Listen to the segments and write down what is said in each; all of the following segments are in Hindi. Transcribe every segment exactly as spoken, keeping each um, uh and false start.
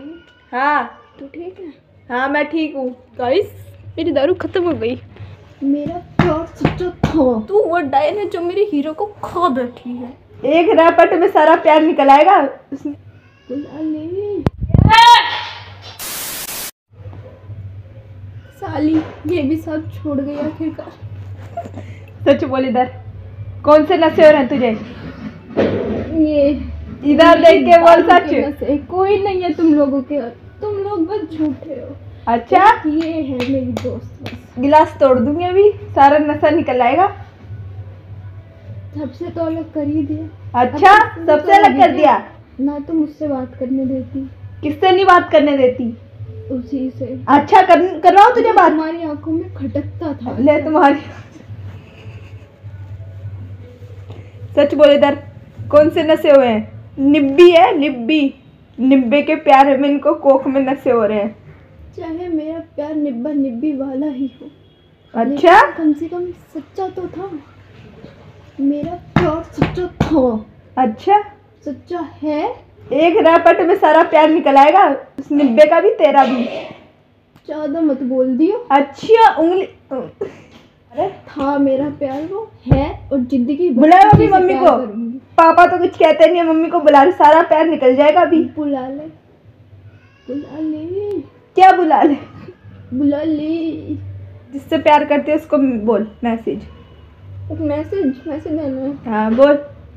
हाँ तू ठीक है? हाँ मैं ठीक हूँ। गाइस मेरी दारू खत्म हो गई। मेरा प्यार सच्चा था। तू वो डायन है जो मेरे हीरो को खा बैठी है। एक रैपट में सारा प्यार निकल आएगा। बुला ले साली, ये भी सब छोड़ गई आखिरकार। सच बोल, इधर कौन से नशे हो रहे हैं तुझे? ये इधर देख के बोल सच। कोई नहीं है तुम लोगों के, तुम लोग बस झूठे हो। अच्छा ये है मेरी दोस्त बस। गिलास तोड़ दूंगी अभी, सारा नशा निकल आएगा। सबसे तो अलग कर ही दिया। अच्छा सबसे अलग कर दिया ना, तो मुझसे बात करने देती। किससे नहीं बात करने देती? उसी से। अच्छा कर कर रहा हूँ तुझे बात। तुम्हारी आंखों में खटकता था। ले तुम्हारी। सच बोल, इधर कौन से नशे हुए हैं? निब्बी है, निब्बी निब्बे के प्यार में इनको कोक में नशे हो रहे हैं। चाहे मेरा प्यार निब्बा निब्बी वाला ही हो। अच्छा कम से कम सच्चा तो था। मेरा प्यार सच्चा था। अच्छा सच्चा है। एक रैपट में सारा प्यार निकल आएगा, उस निब्बे का भी तेरा भी। ज्यादा मत बोल दियो। अच्छा उंगली। अरे था मेरा प्यार, वो है और जिंदगी बुलाओ अभी मम्मी को। पापा तो कुछ कहते नहीं है, मम्मी को बुला ले, सारा प्यार निकल जाएगा अभी। बुला ले बुला ले। क्या बुला ले? बुला ले। जिससे प्यार करते है उसको बोल मैसेज। एक मैसेज मैसेज देना है। हाँ बोल।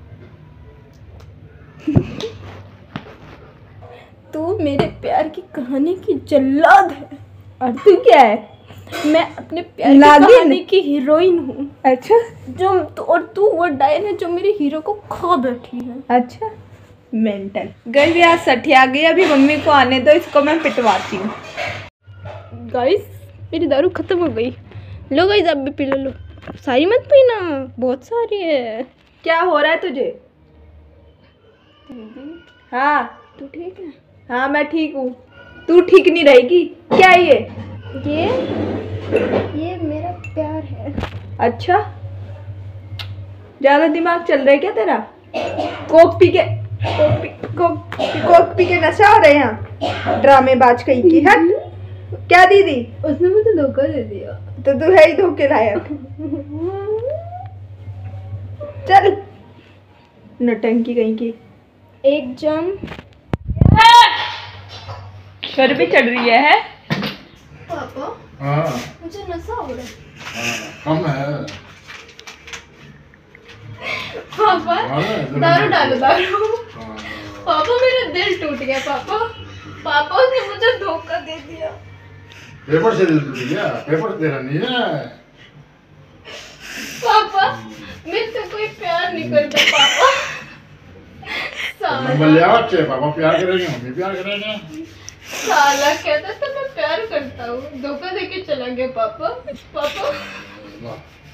तू मेरे प्यार की कहानी की जल्लाद है। और तू क्या है? मैं अपने प्यार की कहानी की हीरोइन हूँ। अच्छा जो तु, और तू वो डायन है जो मेरे हीरो को खा बैठी है। अच्छा मेंटल गई भी। आज सठी आ गई, अभी मम्मी को आने दो, इसको मैं पिटवाती हूँ। गाइस मेरी दारू खत्म हो गई। लो गाइस आप भी पी लो। लो सारी मत पीना, बहुत सारी है। क्या हो रहा है तुझे? हाँ तू ठीक है? हाँ मैं ठीक हूँ। तू ठीक नहीं रहेगी। क्या ये ये ये मेरा प्यार है। अच्छा ज्यादा दिमाग चल रहा है क्या तेरा? कोक पी के कोक पी कोक कोक पी के नशा हो रहे हैं यहाँ, ड्रामेबाज कहीं की। है क्या दीदी? उसने मुझे धोखा दे दिया। तो तू है ही धोखे लायक। चल नटंकी कहीं की। एक जम सर पे चढ़ रही है। पापा हाँ मुझे नशा हो रहा है। कम है पापा दारू डालो दारू। हाँ। पापा मेरा दिल टूट गया। पापा पापा उसने मुझे धोखा दे दिया। पेपर से दिल टूट गया? पेपर तेरा नहीं है पापा, मेरे से कोई प्यार नहीं करता। पापा नंबर ले आओ। अच्छे पापा प्यार करेंगे, मम्मी प्यार करेंगे। साला कहता था मैं प्यार करता हूँ, धोखा देके चला गया। पापा पापा वाह।